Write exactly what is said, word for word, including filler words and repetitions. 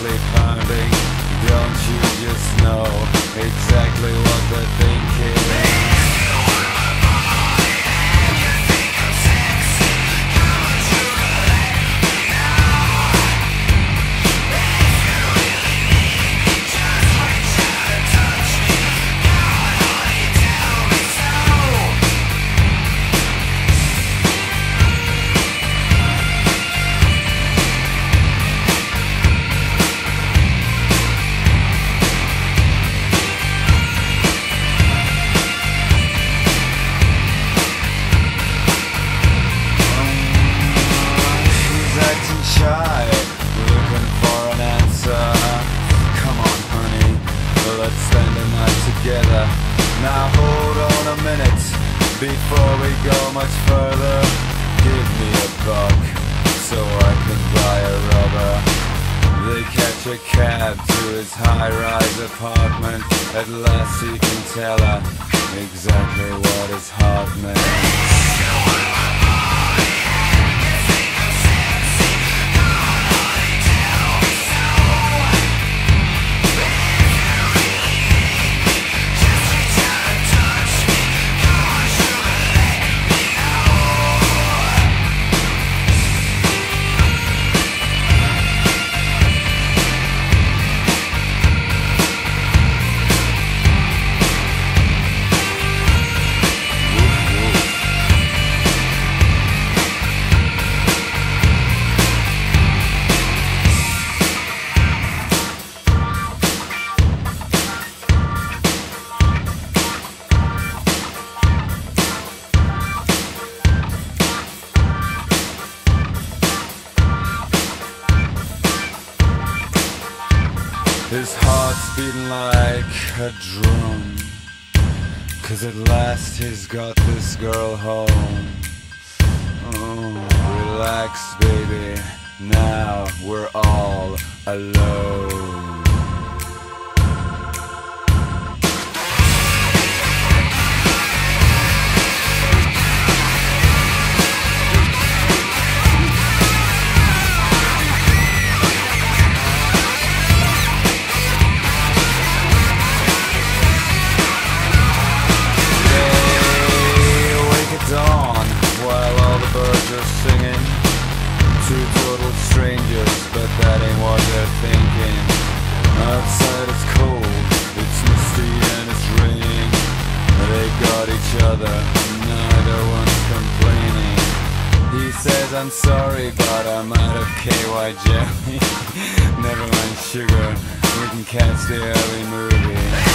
endlessly pounding. Don't you just know exactly what they're thinking? Shy, looking for an answer. Come on, honey, let's spend the night together. Now hold on a minute, before we go much further. Give me a buck, so I can buy a rubber. They catch a cab to his high-rise apartment. At last he can tell her exactly what his heart meant. His heart's beating like a drum, 'cause at last he's got this girl home. Oh, relax baby, now we're all alone. Singing two total strangers, but that ain't what they're thinking. Outside it's cold, it's misty and it's raining. They got each other, neither one's complaining. He says I'm sorry, but I'm out of K Y jelly. Never mind sugar, we can catch the early movie.